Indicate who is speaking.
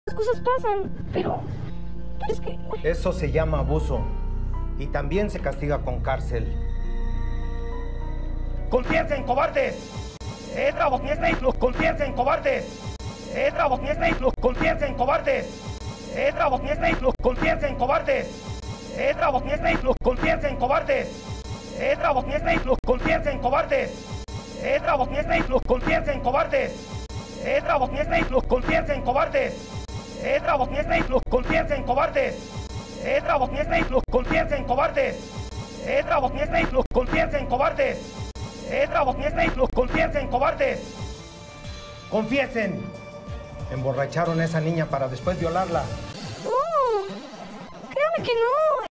Speaker 1: Las cosas pasan, pero es que...
Speaker 2: Eso se llama abuso y también se castiga con cárcel. ¡Confiesen, cobardes! ¡Confiesen, cobardes! ¡Confiesen, cobardes! ¡Confiesen, cobardes! ¡Confiesen, cobardes! ¡Confiesen, cobardes! ¡Confiesen, cobardes! ¡Confiesen, cobardes! ¡Confiesen, cobardes! ¡Confiesen, cobardes! ¡Confiesen, cobardes! ¡Confiesen, cobardes! ¡Confiesen! Emborracharon a esa niña para después violarla.
Speaker 1: No, créame que no.